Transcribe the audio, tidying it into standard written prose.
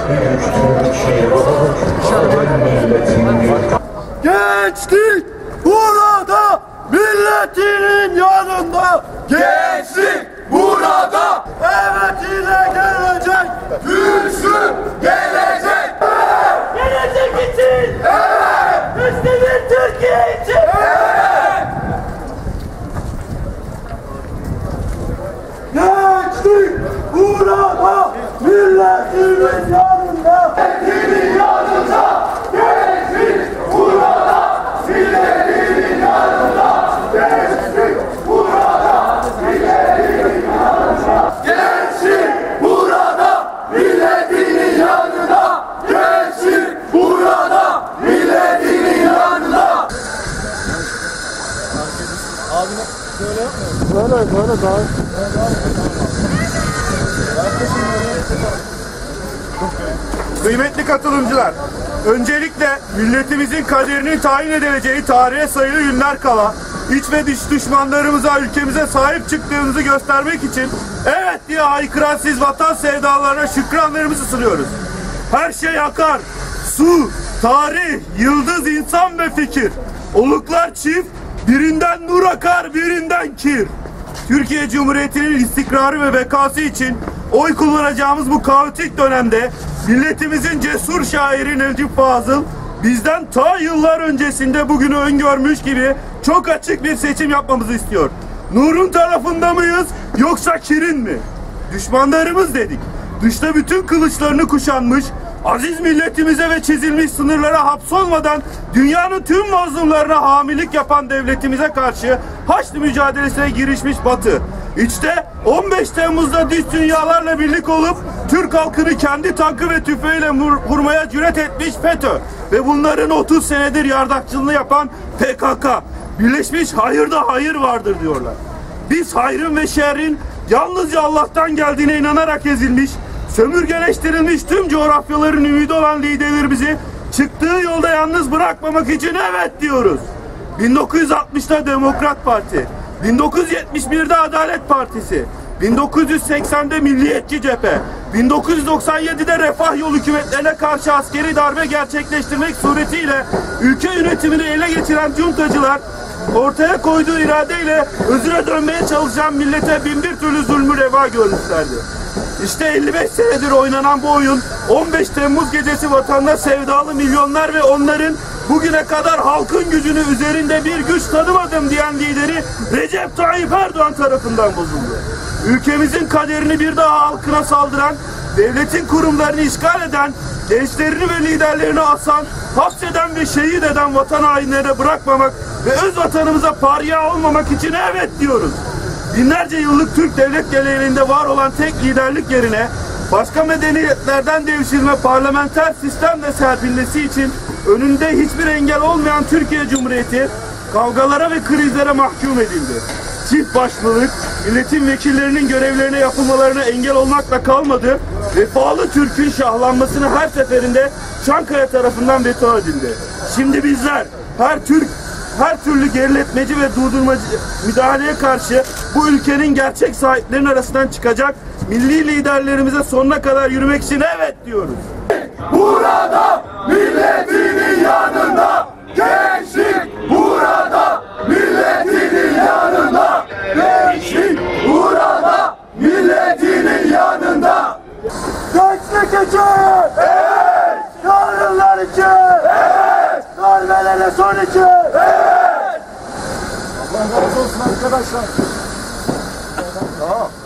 Gençlik burada, milletinin yanında. Gençlik burada, evet ile gelecek, güçlü gelecek. Gelecek için, evet. Güçlü bir Türkiye için, evet. Gençlik burada, milletinin yanında. Milletinin yanında, gençlik burada, milletinin yanında. Gençlik burada, milletinin yanında. Gençlik burada, milletinin yanında. Gençlik burada, milletinin yanında. Abine böyle yapmıyor. Böyle daha. Kıymetli katılımcılar, öncelikle milletimizin kaderini tayin edileceği tarihe sayılı günler kala iç ve dış düşmanlarımıza, ülkemize sahip çıktığımızı göstermek için evet diye haykıran siz vatan sevdalarına şükranlarımızı sunuyoruz. Her şey akar, su, tarih, yıldız, insan ve fikir. Oluklar çift, birinden nur akar, birinden kir. Türkiye Cumhuriyeti'nin istikrarı ve bekası için oy kullanacağımız bu kaotik dönemde milletimizin cesur şairi Necip Fazıl bizden ta yıllar öncesinde bugünü öngörmüş gibi çok açık bir seçim yapmamızı istiyor. Nur'un tarafında mıyız yoksa kirin mi? Düşmanlarımız dedik. Dışta bütün kılıçlarını kuşanmış, aziz milletimize ve çizilmiş sınırlara hapsolmadan dünyanın tüm mazlumlarına hamilik yapan devletimize karşı Haçlı mücadelesine girişmiş Batı. İşte 15 Temmuz'da dış dünyalarla birlik olup Türk halkını kendi tankı ve tüfeğiyle vurmaya cüret etmiş FETÖ ve bunların 30 senedir yardakçılığını yapan PKK. Birleşmiş hayırda hayır vardır diyorlar. Biz hayrın ve şerrin yalnızca Allah'tan geldiğine inanarak ezilmiş, sömürgeleştirilmiş tüm coğrafyaların ümidi olan liderlerimizi çıktığı yolda yalnız bırakmamak için evet diyoruz. 1960'da Demokrat Parti, 1971'de Adalet Partisi, 1980'de Milliyetçi Cephe, 1997'de Refah Yol hükümetlerine karşı askeri darbe gerçekleştirmek suretiyle ülke yönetimini ele geçiren cuntacılar ortaya koyduğu iradeyle özüne dönmeye çalışan millete binbir türlü zulmü reva görmüşlerdi. İşte 55 senedir oynanan bu oyun 15 Temmuz gecesi vatanda sevdalı milyonlar ve onların bugüne kadar halkın gücünü üzerinde bir güç tanımadım diyen lideri Recep Tayyip Erdoğan tarafından bozuldu. Ülkemizin kaderini bir daha halkına saldıran, devletin kurumlarını işgal eden, gençlerini ve liderlerini asan, hapseden ve şehit eden vatan hainlerine bırakmamak ve öz vatanımıza parya olmamak için evet diyoruz. Binlerce yıllık Türk devlet geleneğinde var olan tek liderlik yerine başka medeniyetlerden devşirme parlamenter sistemle serpilmesi için önünde hiçbir engel olmayan Türkiye Cumhuriyeti kavgalara ve krizlere mahkum edildi. Çift başlılık, milletin vekillerinin görevlerine yapılmalarına engel olmakla kalmadı, vefalı Türk'ün şahlanmasını her seferinde Çankaya tarafından veto edildi. Şimdi bizler her türlü geriletmeci ve durdurmacı müdahaleye karşı bu ülkenin gerçek sahiplerinin arasından çıkacak milli liderlerimize sonuna kadar yürümek için evet diyoruz. Burada, milletinin yanında. Gençlik burada, milletinin yanında. Gençlik burada, milletinin yanında. Gençlik için, evet. Yarınlar için, evet. Darbelere son için, evet. Allah razı olsun arkadaşlar. Tamam.